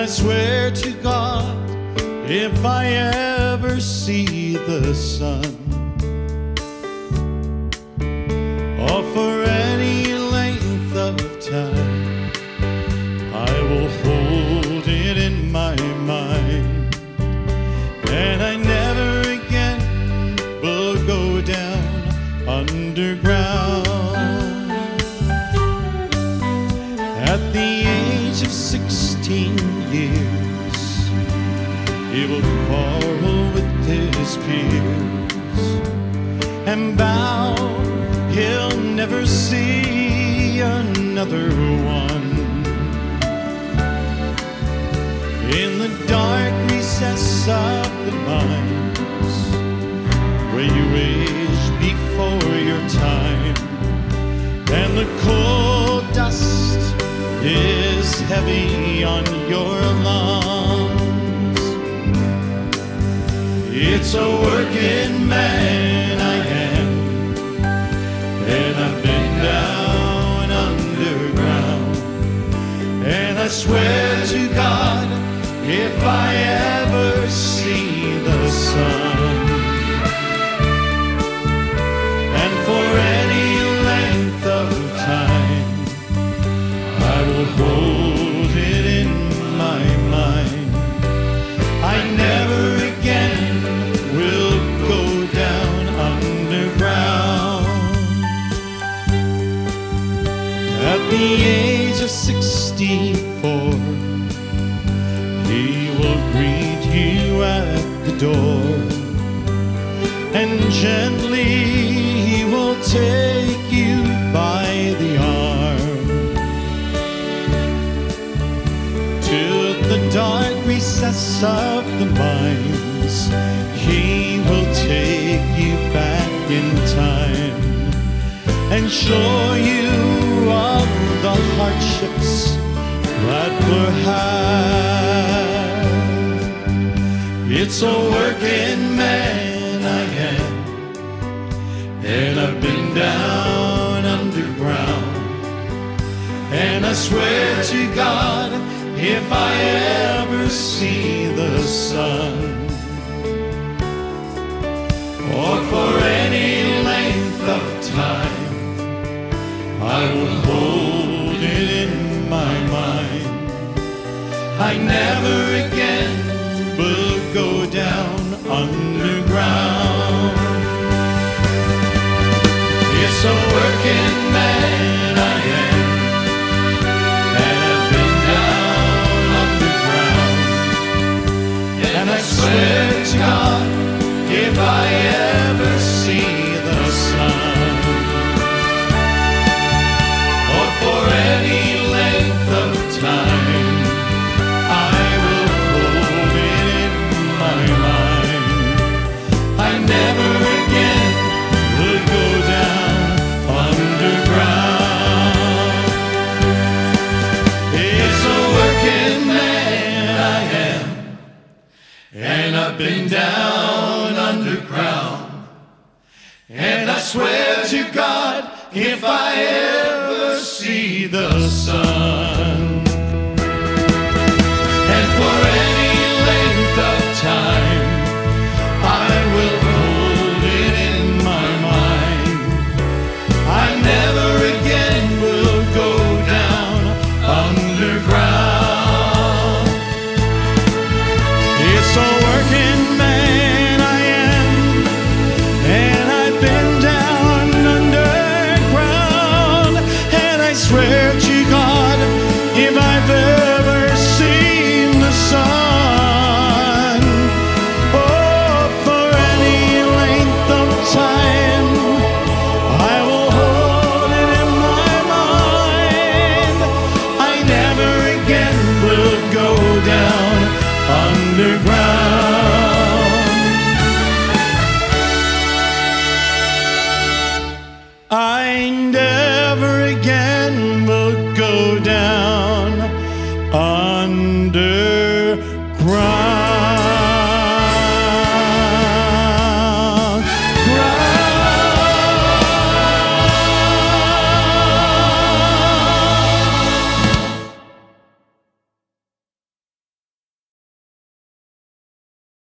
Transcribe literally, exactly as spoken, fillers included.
swear to God, if I ever see the sun, or for any length of time, I will hold it in my mind, and I never again will go down underground. At the age of sixteen years, he will quarrel with his peers and vow he'll never see another one. In the dark recess of the mines, where you age before your time, and the cold dust is heavy on your lungs. It's a working man I am, and I've been down underground, and I swear to God, if I ever see the sun, and for any length of time, I will hold it in my mind, I never again will go down underground. At the age of sixty-four, he will greet you at the door, and gently he will take you by the arm to the dark recess of the mines. He will take you back in time and show you all the hardships that were had. It's a working man I am, and I've been down underground, and I swear to God, if I ever see the sun, or for any length of time, I will hold it in my mind, I never again will go down underground. It's a working man I am, and I've been down underground, and I swear to God, if I ever see the sun, or for any length of time, I will hold it in my mind, I never again will go down underground. It's a working man I am, and I've been down underground, and I swear to God, if I ever see the sun,